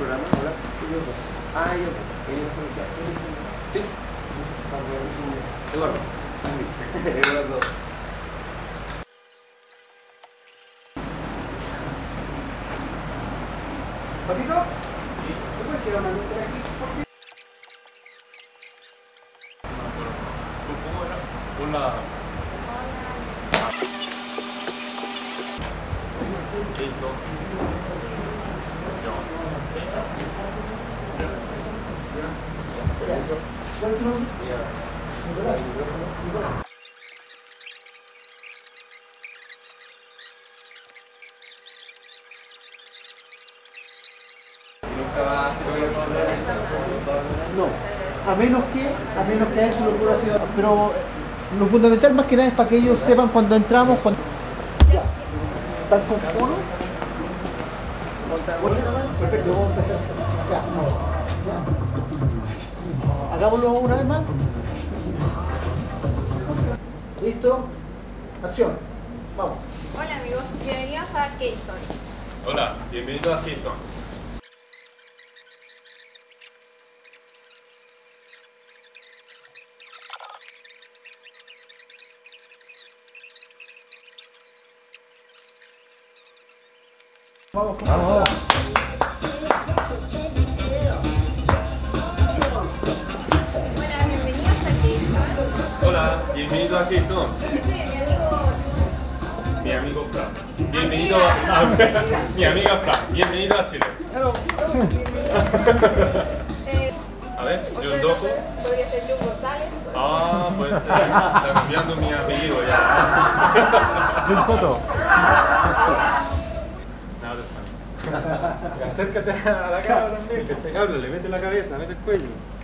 programa? Hola. Ah, yo. Sí. Eduardo. Eduardo. ¿Patito? Sí. ¿Te puedes tirar una letra aquí? ¿Por qué? ¿Cómo era? Hola. ¿Qué hizo? No, a menos que haya su locura ha sido. Pero lo fundamental más que nada es para que ellos sepan cuando entramos, cuando. Ya. ¿Están con fono? Perfecto, vamos a empezar. Ya. Hagámoslo una vez más. ¿Listo? Acción. Vamos. Hola amigos, bienvenidos a Keyson. Hola, bienvenido a Keyson. Vamos, vamos. Hola, bienvenidos a Keyson. Hola, bienvenido a Keyson. Mi amigo Fran. Bienvenido a mi amiga Fran. Bienvenido a Chile. A ver, John Dojo. Podría ser John González. Ah, pues está cambiando mi apellido ya. John Soto. Nada de Fran. Acércate a la cámara también, que háblale, mete la cabeza, mete el cuello.